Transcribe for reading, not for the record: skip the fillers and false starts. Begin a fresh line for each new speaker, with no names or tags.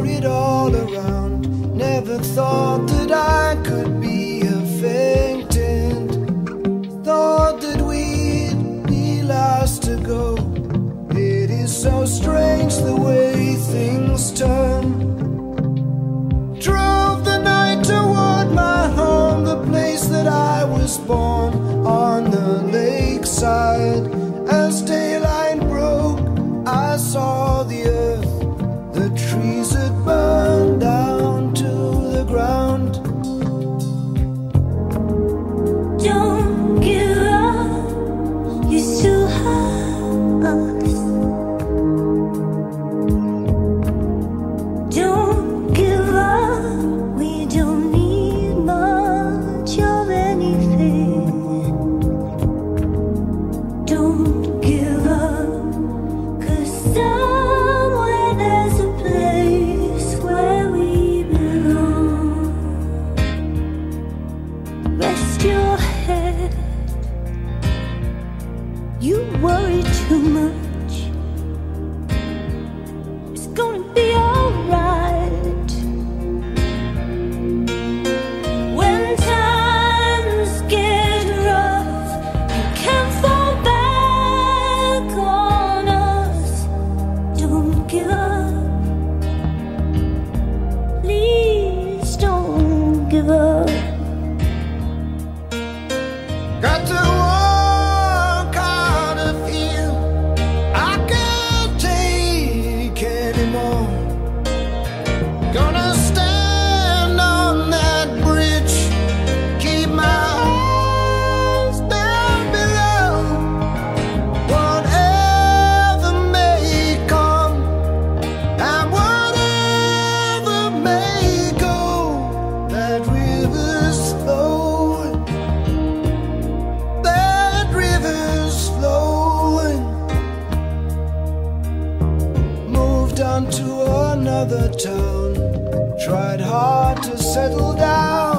it all around. Never thought that I could be a faintant. Thought that we'd be last to go. It is so strange the way things turn. Drove the night toward my home, the place that I was born, on the lakeside. As daylight broke, I saw the earth. The trees had burned down to the ground.
Don't give up, you still have us. Don't give up, we don't need much of anything. Don't give up, 'cause somewhere there's a place where we belong. Rest your head, you worry too much. It's gonna be alright. When times get rough, you can't fall back on us. Don't give up, please don't give up.
Got to walk out of here, I can't take anymore. Gonna stand on that bridge, keep my eyes down below. Whatever may come, and whatever may go, that river's flowing. That river's flowing. Moved on to another town, tried hard to settle down.